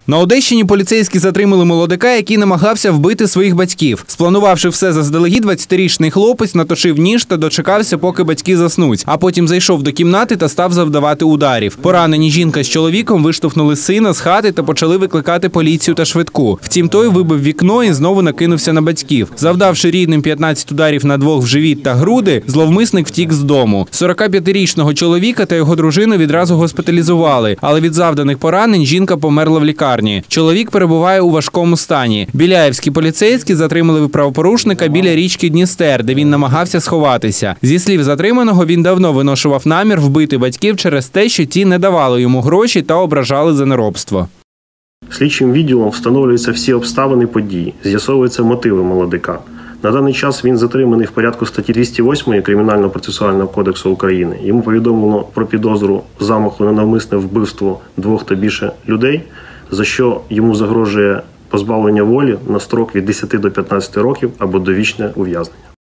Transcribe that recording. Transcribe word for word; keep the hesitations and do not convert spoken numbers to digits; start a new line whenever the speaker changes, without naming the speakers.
На Одещині поліцейські затримали молодика, який намагався вбити своїх батьків. Спланувавши все заздалегідь, двадцятирічний хлопець наточив ніж та дочекався, поки батьки заснуть, а потім зайшов до кімнати та став завдавати ударів. Поранені жінка з чоловіком виштовхнули сина з хати та почали викликати поліцію та швидку. Втім, той вибив вікно і знову накинувся на батьків. Завдавши рідним п'ятнадцять ударів на двох в живіт та груди, зловмисник втік з дому. сорокап'ятирічного чоловіка та його дружину відразу госпіталізували, але від завданих поранень жінка померла в лікарні. Чоловік перебуває у важкому стані. Біляївські поліцейські затримали правопорушника біля річки Дністер, де він намагався сховатися. Зі слів затриманого, він давно виношував намір вбити батьків через те, що ті не давали йому гроші та ображали за неробство.
Слідчим відділом встановлюються всі обставини події, з'ясовуються мотиви молодика. На даний час він затриманий в порядку статті двісті восьмої Кримінально-процесуального кодексу України. Йому повідомлено про підозру замаху на навмисне вбивство двох та більше людей, за що йому загрожує позбавлення волі на строк від десяти до п'ятнадцяти років або довічне ув'язнення.